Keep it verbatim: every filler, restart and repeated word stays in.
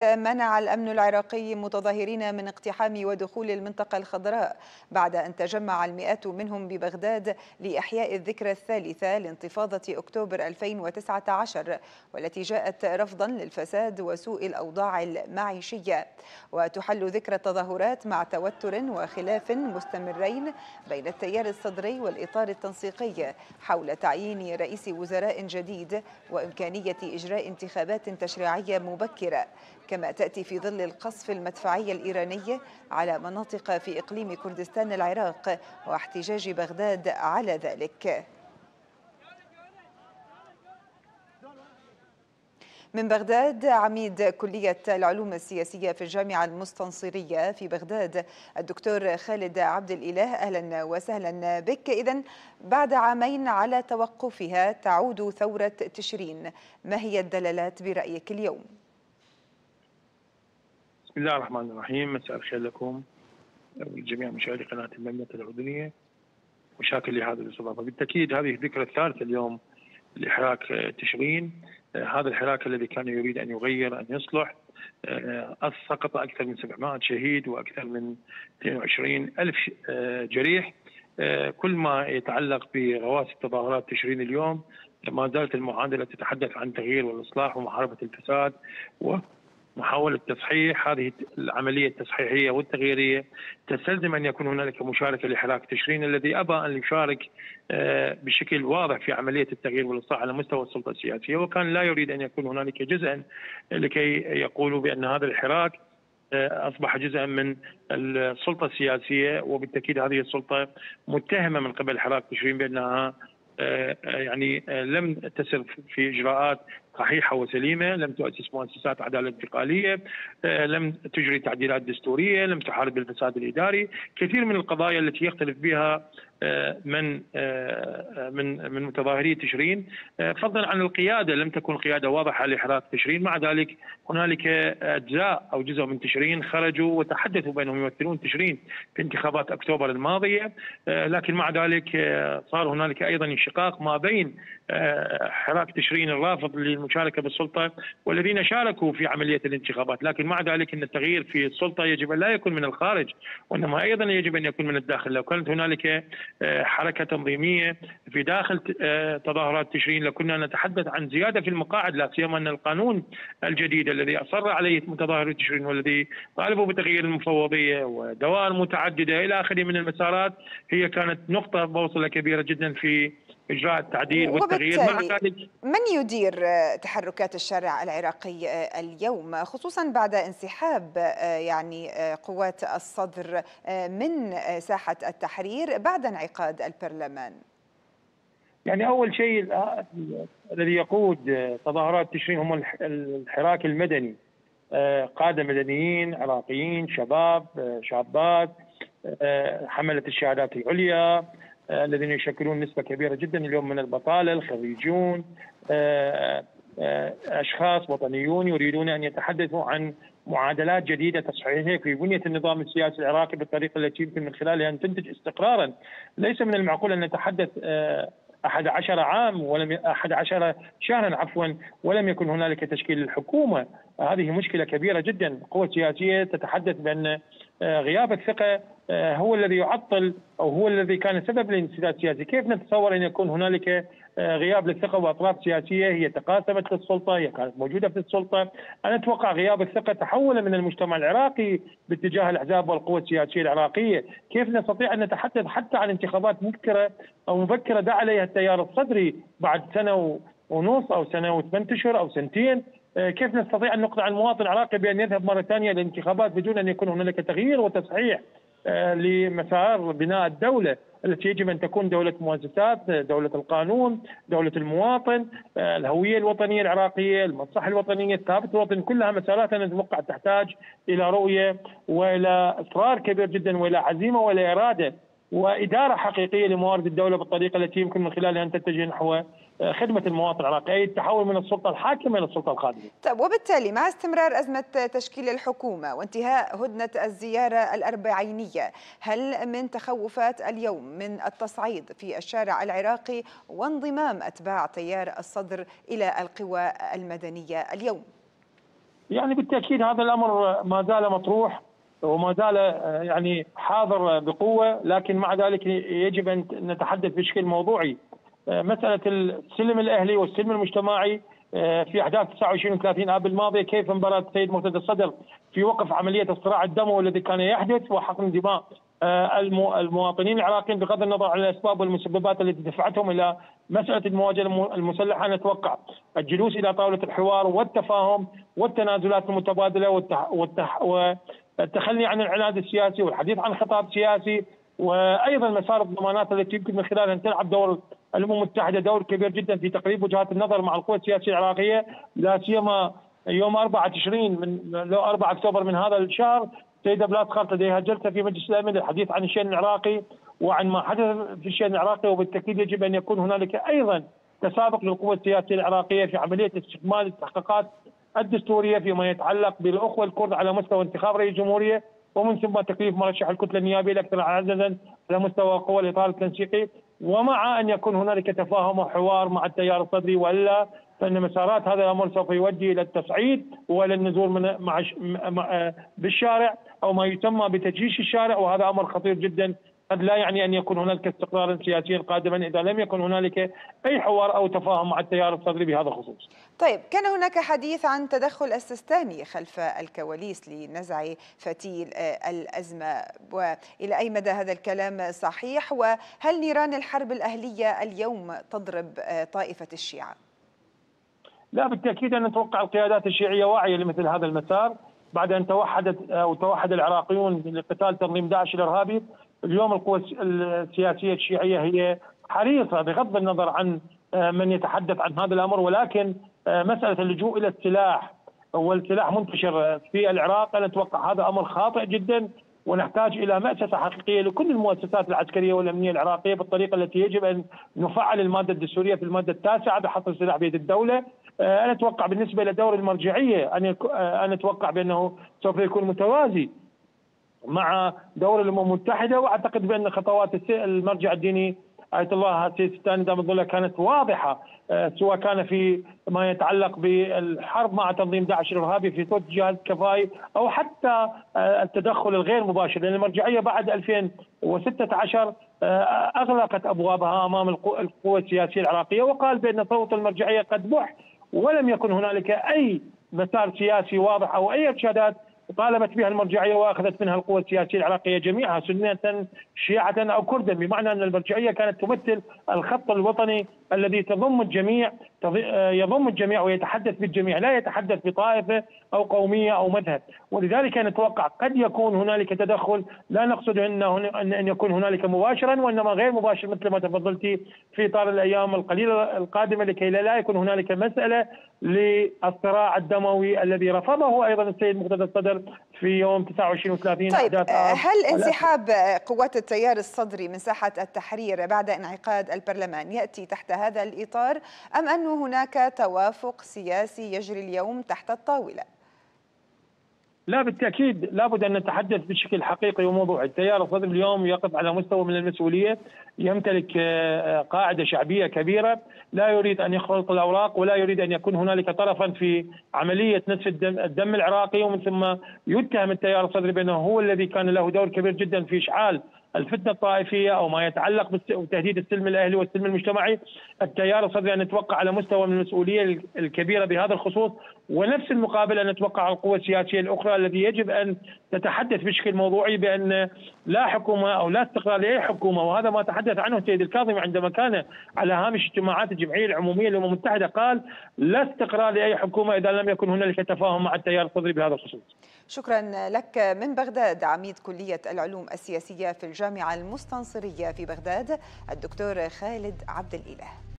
منع الأمن العراقي متظاهرين من اقتحام ودخول المنطقة الخضراء بعد أن تجمع المئات منهم ببغداد لإحياء الذكرى الثالثة لانتفاضة أكتوبر ألفين وتسعة عشر، والتي جاءت رفضا للفساد وسوء الأوضاع المعيشية. وتحل ذكرى التظاهرات مع توتر وخلاف مستمرين بين التيار الصدري والإطار التنسيقي حول تعيين رئيس وزراء جديد وإمكانية إجراء انتخابات تشريعية مبكرة، كما تأتي في ظل القصف المدفعي الإيراني على مناطق في إقليم كردستان العراق واحتجاج بغداد على ذلك. من بغداد، عميد كلية العلوم السياسية في الجامعة المستنصرية في بغداد الدكتور خالد عبد الإله، أهلا وسهلا بك. إذن بعد عامين على توقفها تعود ثورة تشرين، ما هي الدلالات برأيك اليوم؟ بسم الله الرحمن الرحيم، مساء الخير لكم ولجميع مشاهدي قناة المملكة الأردنية وشاكر لهذه الاستضافة. بالتأكيد هذه الذكرى الثالثة اليوم لإحراق تشرين، هذا الحراك الذي كان يريد أن يغير أن يصلح. سقط أكثر من سبعمائة شهيد وأكثر من اثنين وعشرين ألف جريح. كل ما يتعلق برواسي تظاهرات تشرين اليوم ما زالت المعادلة تتحدث عن تغيير والإصلاح ومحاربة الفساد و محاولة تصحيح. هذه العملية التصحيحية والتغييرية تستلزم أن يكون هنالك مشاركة لحراك تشرين الذي أبى أن يشارك بشكل واضح في عملية التغيير والإصلاح على مستوى السلطة السياسية، وكان لا يريد أن يكون هنالك جزءا لكي يقولوا بأن هذا الحراك أصبح جزءا من السلطة السياسية. وبالتأكيد هذه السلطة متهمة من قبل حراك تشرين بأنها يعني لم تسر في إجراءات صحيحة وسليمة، لم تؤسس مؤسسات عدالة انتقالية، لم تجري تعديلات دستورية، لم تحارب الفساد الإداري. كثير من القضايا التي يختلف بها من من من متظاهري تشرين، فضلا عن القيادة لم تكن قيادة واضحة لإحراق تشرين. مع ذلك هنالك أجزاء أو جزء من تشرين خرجوا وتحدثوا بأنهم يمثلون تشرين في انتخابات أكتوبر الماضية، لكن مع ذلك صار هنالك أيضا انشقاق ما بين حراك تشرين الرافض للمشاركة بالسلطة والذين شاركوا في عملية الانتخابات. لكن مع ذلك أن التغيير في السلطة يجب أن لا يكون من الخارج، وإنما أيضا يجب أن يكون من الداخل. لو كانت هنالك حركة تنظيمية في داخل تظاهرات تشرين لكنا نتحدث عن زيادة في المقاعد، لا سيما أن القانون الجديد الذي أصر عليه متظاهري تشرين والذي طالبوا بتغيير المفوضية ودوائر متعددة إلى آخره من المسارات هي كانت نقطة بوصلة كبيرة جدا في إجراء التعديل والتغيير. مع ذلك من يدير تحركات الشارع العراقي اليوم، خصوصا بعد انسحاب يعني قوات الصدر من ساحة التحرير بعد انعقاد البرلمان؟ يعني أول شيء الذي يقود تظاهرات تشرين هم الحراك المدني، قادة مدنيين عراقيين، شباب شابات، حملة الشهادات العليا الذين يشكلون نسبة كبيرة جدا اليوم من البطالة، الخريجون، أشخاص وطنيون يريدون أن يتحدثوا عن معادلات جديدة تصحيحية في بنية النظام السياسي العراقي بالطريقة التي يمكن من خلالها أن تنتج استقرارا. ليس من المعقول أن نتحدث أحد عشر عام ولم أحد عشر شهرا عفوا ولم يكن هنالك تشكيل الحكومة. هذه مشكلة كبيرة جدا. قوة سياسية تتحدث بأن غياب الثقة هو الذي يعطل أو هو الذي كان سبب للانسداد السياسي. كيف نتصور أن يكون هنالك غياب للثقة وأطراف سياسية هي تقاسمت السلطة، هي كانت موجودة في السلطة؟ أنا أتوقع غياب الثقة تحول من المجتمع العراقي باتجاه الأحزاب والقوى السياسية العراقية. كيف نستطيع أن نتحدث حتى عن انتخابات مبكرة أو مبكرة دعا عليها التيار الصدري بعد سنة ونص أو سنة وثمان أشهر أو سنتين؟ كيف نستطيع أن نقنع المواطن العراقي بأن يذهب مرة ثانية للانتخابات بدون أن يكون هنالك تغيير وتصحيح لمسار بناء الدولة التي يجب أن تكون دولة مؤسسات، دولة القانون، دولة المواطن، الهوية الوطنية العراقية، المصلحة الوطنية، الثابت الوطني، كلها مسارات أنا أتوقع تحتاج إلى رؤية وإلى إصرار كبير جدا وإلى عزيمة وإلى إرادة وإدارة حقيقية لموارد الدولة بالطريقة التي يمكن من خلالها أن تتجه نحو خدمة المواطن العراقي، أي التحول من السلطة الحاكمة إلى السلطة القادمة. طيب، وبالتالي مع استمرار أزمة تشكيل الحكومة وانتهاء هدنة الزيارة الأربعينية، هل من تخوفات اليوم من التصعيد في الشارع العراقي وانضمام أتباع تيار الصدر إلى القوى المدنية اليوم؟ يعني بالتاكيد هذا الامر ما زال مطروح وما زال يعني حاضر بقوه، لكن مع ذلك يجب ان نتحدث بشكل موضوعي. مساله السلم الاهلي والسلم المجتمعي في احداث تسعة وعشرين وثلاثين اب الماضيه، كيف انبرى السيد مرتضى الصدر في وقف عمليه الصراع الدموي الذي كان يحدث وحقن دماء المواطنين العراقيين، بغض النظر عن الاسباب والمسببات التي دفعتهم الى مساله المواجهه المسلحه. نتوقع الجلوس الى طاوله الحوار والتفاهم والتنازلات المتبادله والتح... والتح... والتخلي عن العناد السياسي والحديث عن خطاب سياسي، وايضا مسار الضمانات التي يمكن من خلالها ان تلعب دور الامم المتحده دور كبير جدا في تقريب وجهات النظر مع القوى السياسيه العراقيه، لا سيما يوم أربعة تشرين من أربعة اكتوبر من هذا الشهر سيدة بلاد خالد لديها جلسه في مجلس الامن للحديث عن الشان العراقي وعن ما حدث في الشان العراقي، وبالتاكيد يجب ان يكون هنالك ايضا تسابق للقوى السياسيه العراقيه في عمليه استكمال التحقيقات الدستوريه فيما يتعلق بالاخوه الكرد على مستوى انتخاب رئيس جمهوريه، ومن ثم تكليف مرشح الكتله النيابيه الاكثر عددا على مستوى قوى الاطار التنسيقي، ومع ان يكون هنالك تفاهم وحوار مع التيار الصدري، والا فان مسارات هذا الامر سوف يؤدي الى التصعيد والى النزول من مع بالشارع او ما يسمى بتجيش الشارع، وهذا امر خطير جدا قد لا يعني ان يكون هنالك استقرار سياسي قادما اذا لم يكن هنالك اي حوار او تفاهم مع التيار الصدري بهذا الخصوص. طيب، كان هناك حديث عن تدخل السيستاني خلف الكواليس لنزع فتيل الازمه، والى اي مدى هذا الكلام صحيح؟ وهل نيران الحرب الاهليه اليوم تضرب طائفه الشيعه؟ لا بالتاكيد ان نتوقع القيادات الشيعيه واعيه لمثل هذا المسار بعد ان توحدت او توحد العراقيون لقتال تنظيم داعش الارهابي. اليوم القوى السياسيه الشيعيه هي حريصه بغض النظر عن من يتحدث عن هذا الامر، ولكن مساله اللجوء الى السلاح والسلاح منتشر في العراق انا اتوقع هذا امر خاطئ جدا، ونحتاج الى مأسسه حقيقيه لكل المؤسسات العسكريه والامنيه العراقيه بالطريقه التي يجب ان نفعل الماده الدستوريه في الماده التاسعه بحصر السلاح بيد الدوله. انا اتوقع بالنسبه الى دور المرجعيه ان انا اتوقع بانه سوف يكون متوازي مع دور الامم المتحده، واعتقد بان خطوات المرجع الديني آية الله السيستاني دام الظلة كانت واضحه، سواء كان في ما يتعلق بالحرب مع تنظيم داعش الارهابي في صوت جهاز كفاي او حتى التدخل الغير مباشر، لان المرجعيه بعد ألفين وستة عشر اغلقت ابوابها امام القوى السياسيه العراقيه، وقال بان صوت المرجعيه قد بح، ولم يكن هنالك اي مسار سياسي واضح او اي ارشادات طالبت بها المرجعيه واخذت منها القوى السياسيه العراقيه جميعها سنيه شيعه او كردا، بمعنى ان المرجعيه كانت تمثل الخط الوطني الذي تضم الجميع يضم الجميع ويتحدث بالجميع، لا يتحدث بطائفه او قوميه او مذهب، ولذلك نتوقع قد يكون هنالك تدخل لا نقصد انه ان يكون هنالك مباشرا وانما غير مباشر مثل ما تفضلتي في اطار الايام القليله القادمه، لكي لا يكون هنالك مساله للصراع الدموي الذي رفضه ايضا السيد مرتضى الصدر في يوم تسعة وعشرين وثلاثين. طيب، هل انسحاب قوات التيار الصدري من ساحه التحرير بعد انعقاد البرلمان ياتي تحت هذا الاطار، ام ان هناك توافق سياسي يجري اليوم تحت الطاوله؟ لا بالتاكيد لابد ان نتحدث بشكل حقيقي وموضوعي. التيار الصدري اليوم يقف على مستوى من المسؤوليه، يمتلك قاعده شعبيه كبيره، لا يريد ان يخلط الاوراق ولا يريد ان يكون هنالك طرفا في عمليه نسف الدم, الدم العراقي، ومن ثم يتهم التيار الصدري بانه هو الذي كان له دور كبير جدا في اشعال الفتنه الطائفيه او ما يتعلق بتهديد السلم الاهلي والسلم المجتمعي. التيار الصدري ان نتوقع على مستوى من المسؤوليه الكبيره بهذا الخصوص، ونفس المقابل ان نتوقع على القوى السياسيه الاخرى التي يجب ان تتحدث بشكل موضوعي بان لا حكومه او لا استقرار لاي حكومه، وهذا ما تحدث عنه السيد الكاظمي عندما كان على هامش اجتماعات الجمعيه العموميه للامم المتحده، قال لا استقرار لاي حكومه اذا لم يكن هنالك تفاهم مع التيار الصدري بهذا الخصوص. شكرا لك من بغداد عميد كليه العلوم السياسيه في الجامعه المستنصريه في بغداد الدكتور خالد عبد الاله.